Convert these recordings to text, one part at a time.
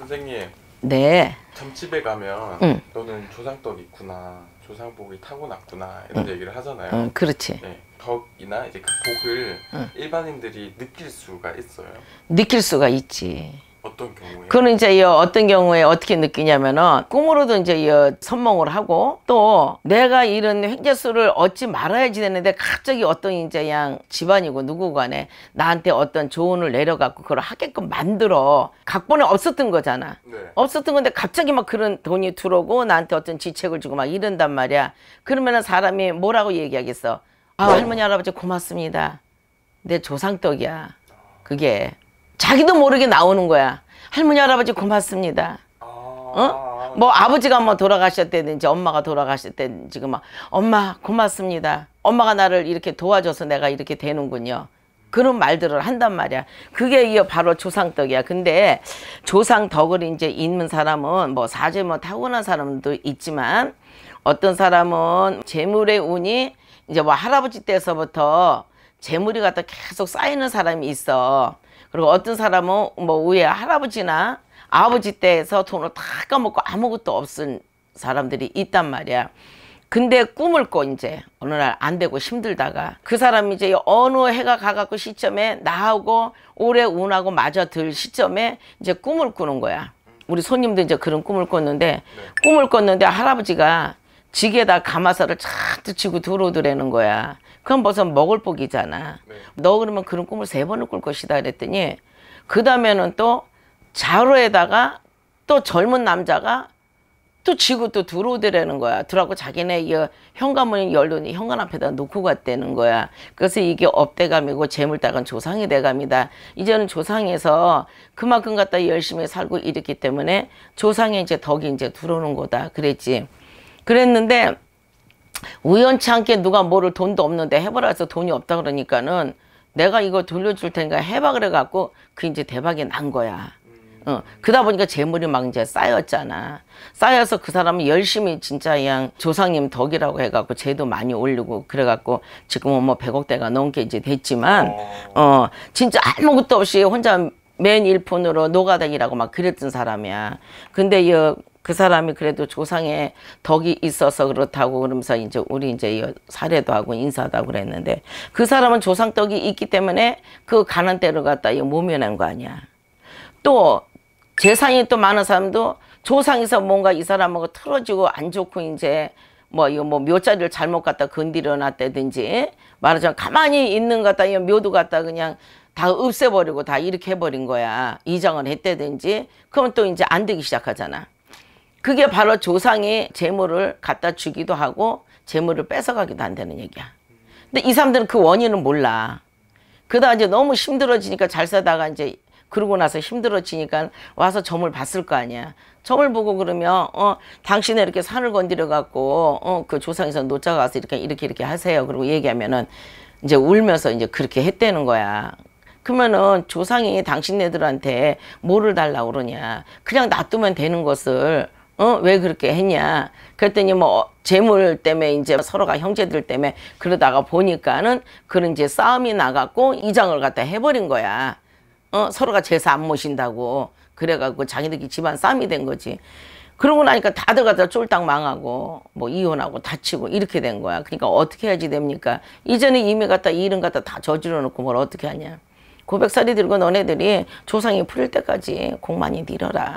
선생님, 네. 점집에 가면 응. 너는 조상떡 있구나, 조상복이 타고났구나 이런 얘기를 하잖아요. 그렇지. 네, 덕이나 이제 그 복을 응. 일반인들이 느낄 수가 있어요. 느낄 수가 있지. 어떤 경우에? 그는 이제 어떤 경우에 어떻게 느끼냐면은 꿈으로도 이제 선몽을 하고 또 내가 이런 횡재수를 얻지 말아야지 되는데 갑자기 어떤 이제 양 집안이고 누구 간에 나한테 어떤 조언을 내려갖고 그걸 하게끔 만들어. 각본에 없었던 거잖아. 네. 없었던 건데 갑자기 막 그런 돈이 들어오고 나한테 어떤 지책을 주고 막 이런단 말이야. 그러면은 사람이 뭐라고 얘기하겠어? 아, 할머니 할아버지 고맙습니다. 내 조상떡이야. 그게 자기도 모르게 나오는 거야. 할머니 할아버지 고맙습니다. 뭐 아버지가 뭐 돌아가셨다든지 엄마가 돌아가셨다든지 막 엄마 고맙습니다. 엄마가 나를 이렇게 도와줘서 내가 이렇게 되는군요. 그런 말들을 한단 말이야. 그게 바로 조상떡이야. 근데 조상덕을 이제 있는 사람은 뭐 사실 뭐 타고난 사람도 있지만 어떤 사람은 재물의 운이 이제 뭐 할아버지 때서부터 재물이 갖다 계속 쌓이는 사람이 있어. 그리고 어떤 사람은 뭐 위에 할아버지나 아버지 때에서 돈을 다 까먹고 아무것도 없은 사람들이 있단 말이야. 근데 꿈을 꿔 이제 어느 날 안 되고 힘들다가 그 사람이 이제 어느 해가 가갖고 시점에 나하고 올해 운하고 맞아 들 시점에 이제 꿈을 꾸는 거야. 우리 손님도 이제 그런 꿈을 꿨는데 꿈을 꿨는데 할아버지가 지게다 가마살을 잔뜩 쥐고 들어오더라는 거야. 그럼 벌써 먹을 복이잖아. 네. 너 그러면 그런 꿈을 3번을 꿀 것이다 그랬더니 그 다음에는 또 자루에다가 또 젊은 남자가 또 쥐고 또 들어오더라는 거야. 들어가고 자기네 현관문이 열더니 현관 앞에다 놓고 갔다는 거야. 그래서 이게 업대감이고 재물닭은 조상의 대감이다. 이제는 조상에서 그만큼 갖다 열심히 살고 이랬기 때문에 조상의 이제 덕이 이제 들어오는 거다. 그랬지. 그랬는데 우연치 않게 누가 뭐를 돈도 없는데 해보라 해서 돈이 없다 그러니까는 내가 이거 돌려줄 테니까 해봐 그래갖고 그 이제 대박이 난 거야. 그러다 보니까 재물이 막 이제 쌓였잖아. 쌓여서 그 사람은 열심히 진짜 그냥 조상님 덕이라고 해갖고 재도 많이 올리고 그래갖고 지금은 뭐 100억대가 넘게 이제 됐지만 진짜 아무것도 없이 혼자 맨 일푼으로 노가다니라고 막 그랬던 사람이야. 근데 그 사람이 그래도 조상의 덕이 있어서 그렇다고 그러면서 이제 우리 이제 사례도 하고 인사도 하고 그랬는데 그 사람은 조상덕이 있기 때문에 그 가는 데로 갔다 모면한 거 아니야. 또 재산이 또 많은 사람도 조상에서 뭔가 이 사람하고 틀어지고 안 좋고 이제 뭐 묘자리를 잘못 갖다 건드려 놨다든지 말하자면 가만히 있는 것 같다 묘도 갖다 그냥 다 없애버리고 다 이렇게 해버린 거야. 이장을 했다든지 그러면 또 이제 안 되기 시작하잖아. 그게 바로 조상이 재물을 갖다 주기도 하고 재물을 뺏어가기도 한다는 얘기야. 근데 이 사람들은 그 원인은 몰라. 그러다 이제 너무 힘들어지니까 잘 사다가 이제 그러고 나서 힘들어지니까 와서 점을 봤을 거 아니야. 점을 보고 그러면 당신은 이렇게 산을 건드려 갖고 그 조상에서 노자가 와서 이렇게 하세요. 그리고 얘기하면은 이제 울면서 이제 그렇게 했다는 거야. 그러면은 조상이 당신네들한테 뭐를 달라고 그러냐. 그냥 놔두면 되는 것을 왜 그렇게 했냐. 그랬더니 뭐 재물 때문에 이제 서로가 형제들 때문에 그러다가 보니까는 그런 이제 싸움이 나갖고 이장을 갖다 해버린 거야. 서로가 제사 안 모신다고 그래갖고 자기들끼리 집안 싸움이 된 거지. 그러고 나니까 다들 갖다 쫄딱 망하고 뭐 이혼하고 다치고 이렇게 된 거야. 그러니까 어떻게 해야지 됩니까? 이전에 이미 갖다 일은 갖다 다 저질러 놓고 뭘 어떻게 하냐. 고백살이 들고 너네들이 조상이 풀릴 때까지 공만히 빌어라.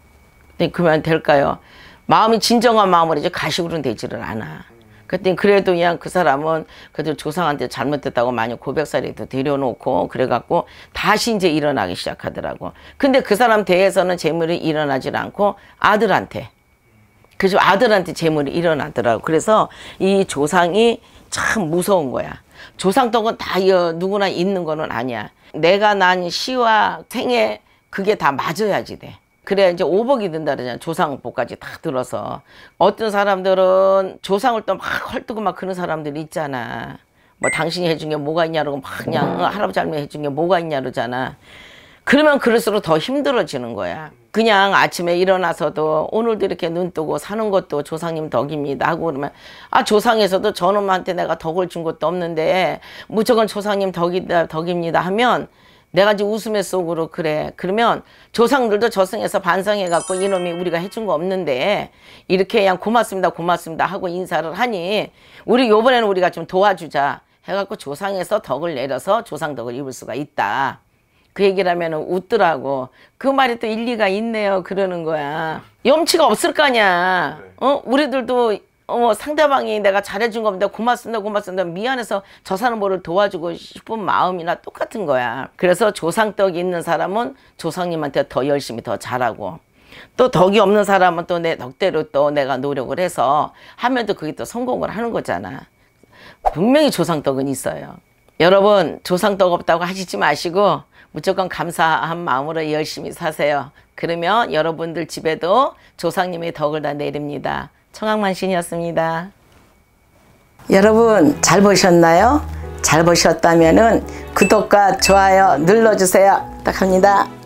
그러면 될까요? 마음이 진정한 마음으로 이제 가식으로는 되지를 않아. 그랬더니 그래도 그냥 그 사람은 그래도 조상한테 잘못됐다고 많이 고백살이도 데려놓고 그래갖고 다시 이제 일어나기 시작하더라고. 근데 그 사람 대해서는 재물이 일어나질 않고 아들한테. 그래서 아들한테 재물이 일어나더라고. 그래서 이 조상이 참 무서운 거야. 조상덕은 다 누구나 있는 거는 아니야. 내가 난 시와 생애 그게 다 맞아야지 돼. 그래야 이제 오복이 된다 그러잖아. 조상복까지 다 들어서. 어떤 사람들은 조상을 또 막 헐뜨고 막 그런 사람들이 있잖아. 뭐 당신이 해준 게 뭐가 있냐 그러고 막 그냥 할아버지 할머니 해준 게 뭐가 있냐 그러잖아. 그러면 그럴수록 더 힘들어지는 거야. 그냥 아침에 일어나서도 오늘도 이렇게 눈 뜨고 사는 것도 조상님 덕입니다 하고 그러면 아 조상에서도 저놈한테 내가 덕을 준 것도 없는데 무조건 조상님 덕입니다 하면 내가 지금 웃음의 속으로 그래. 그러면 조상들도 저승에서 반성해갖고 이놈이 우리가 해준 거 없는데 이렇게 그냥 고맙습니다 고맙습니다 하고 인사를 하니 우리 요번에는 우리가 좀 도와주자 해갖고 조상에서 덕을 내려서 조상 덕을 입을 수가 있다. 그 얘기를 하면 웃더라고. 그 말이 또 일리가 있네요. 그러는 거야. 염치가 없을 거 아니야. 우리들도 상대방이 내가 잘해준 겁니다. 고맙습니다. 고맙습니다. 미안해서 저 사람 뭐를 도와주고 싶은 마음이나 똑같은 거야. 그래서 조상덕이 있는 사람은 조상님한테 더 열심히 더 잘하고 또 덕이 없는 사람은 또 내 덕대로 또 내가 노력을 해서 하면 또 그게 또 성공을 하는 거잖아. 분명히 조상덕은 있어요. 여러분 조상덕 없다고 하시지 마시고 무조건 감사한 마음으로 열심히 사세요. 그러면 여러분들 집에도 조상님의 덕을 다 내립니다. 청학만신이었습니다. 여러분 잘 보셨나요? 잘 보셨다면 구독과 좋아요 눌러주세요. 부탁합니다.